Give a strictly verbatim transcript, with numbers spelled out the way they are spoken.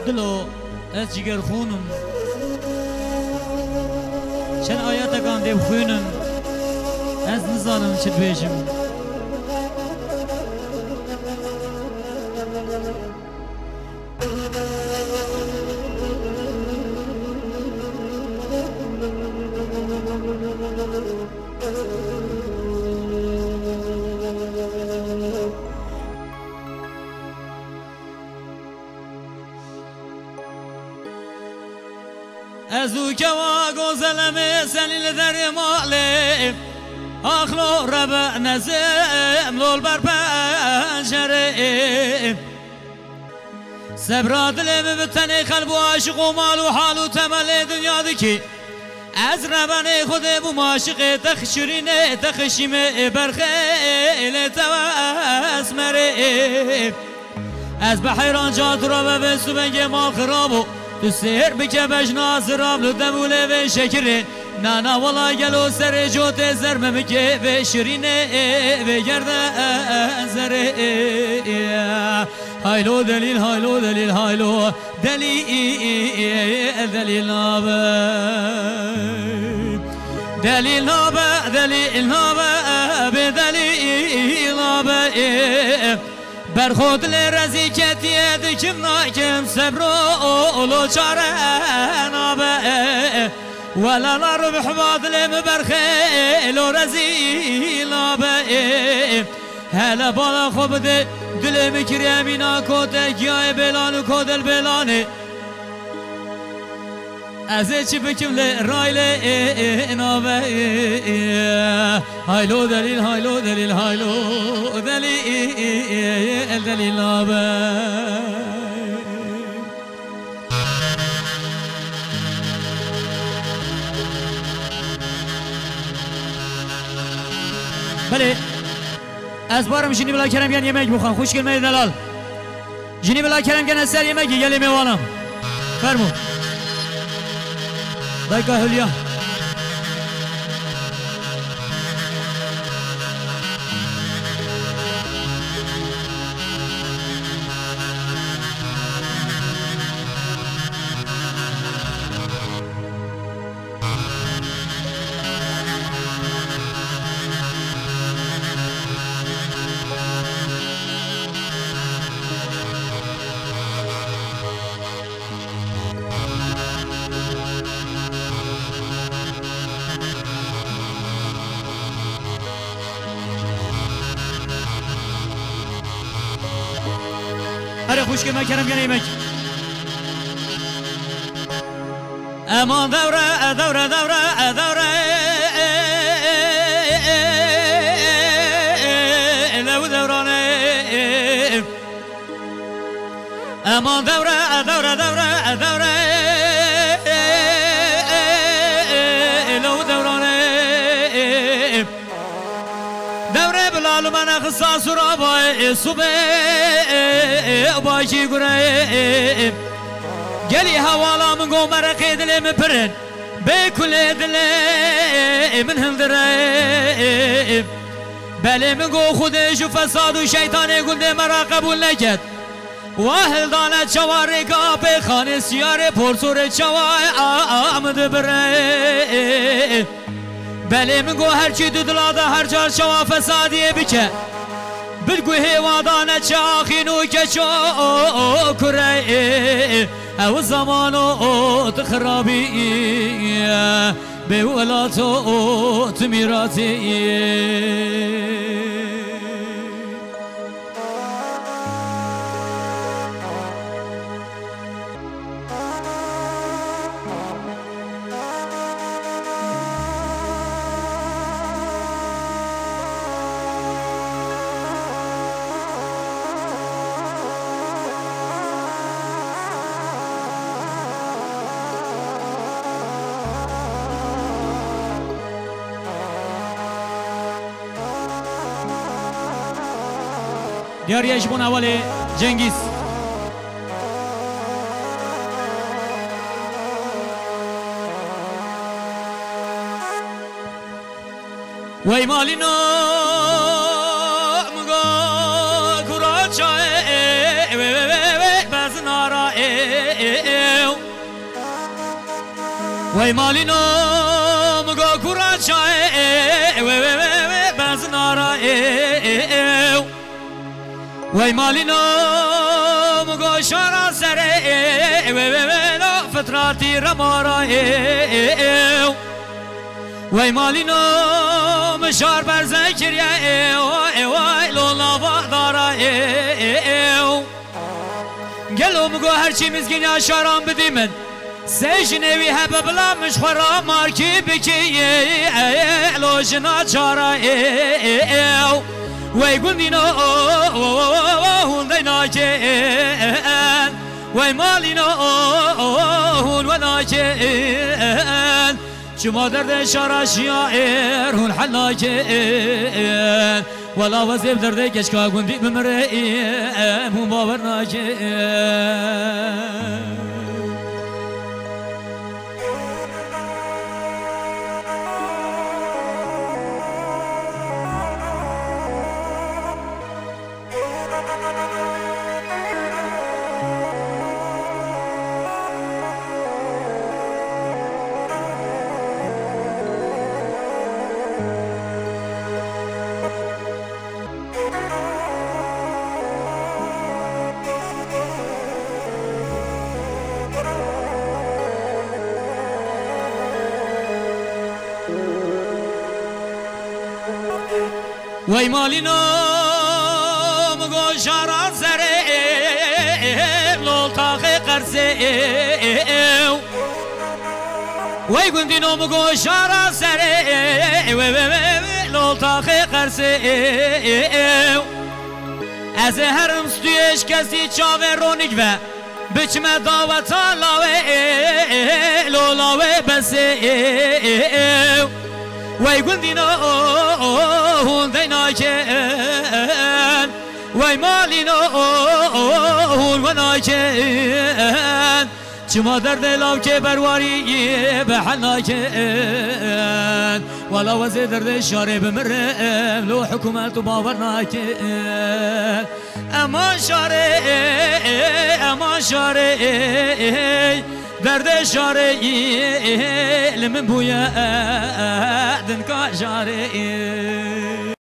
دلو از جگر خونم چند آیات کان دیم خوینم از نزانم چه بیشم ازو که واگذلم سلیل در ماله آخلو ربع نزم لول بر پنجره صبر دلم بتنی قلب و عاشق و مال و حال و تمل دنیا دکی از ربن خود بو معاشق تخشرینه تخشیمه برخیل تواسمره از بحیران جات را به سوبنگ ما خرابو تو سیر بکه بجناز راب لو دبوله و شکره نانا والا گلو سر جوت زرمه بکه و شرینه و گرده زره هایلو دلیل هایلو دلیل هایلو دلیل دلیل نابه دلیل نابه دلیل نابه دلیل نابه برخود لرزی کتیه دکم ناکم صبر اولو چاره نابه ولا نار بحباد لم برخیل و رزی نابه هلا بالا خوب ده دلم کریمینا کده گیاه بلان و کدل بلانه از چی بکم لرایل نابه هایلو دلیل هایلو دلیل هایلو دلیل دلیل نابه بله از بارم جنی بلا کرم گن yemek بخوان خوش gelmeyi دلال جنی بلا کرم گن اثر yemek گلی میوانم فرمو دایکا هلیا هر خوش که من کرم گنه ایمک امان دوره دوره دوره دوره لو دورانه امان دوره دوره دوره دوره لو دورانه دوره بلال من خصاص را با صبح باشی گره گلی حوالا من گو مرقی دلی مپرن بکل دلی من هندره بله من گو خودش و فساد و شیطان گنده مرا قبول نکد واهل دانت چواری گاب خانه سیار پرسور چوای آمد بره بله من گو هرچی دو دلاده هر جار چوا فسادیه بکه بلگو هیوادانه چاخینو که چو کره او زمانو تخرابی به ولاتو تمیراتی دیاریش بون اول جنگیز وای مالینو مگا کورا چای بزنارا وای مالینو مگو کورا چای وی وی وی بزنارا وای مالینو مگو شارا سره وی وی وی لا فتراتی رمارا وای مالینو مشار برزن کریه وای وای لولا وادارا گلو مگو هرچی مزگین شاران بدی من سجنوی هب بلا مش خورا مارکی بکی لو جنا چارا وای گندینو هوندینا که وای مالینو هون ونا که شما درد شارا شیائر هون حلا که ولا وزیب درد کشکا گندی بمره هون باورنا که وای مالینو مگو شارا سره لولتاق قرسه وای گندینو مگو شارا سره لولتاق قرسه از هرم ستویش کسی چاوه رونیک و بچمه داوتا لاوه لولاوه بسه وای گندینو هوندینا که وای مالینو هون ونا که چما درد لاو که برواری به حنا که ولا وزی درد شاره بمرم لو حکومت و باورنا که اما شاره اما شاره درد شاره لمن بویا دنکا شاره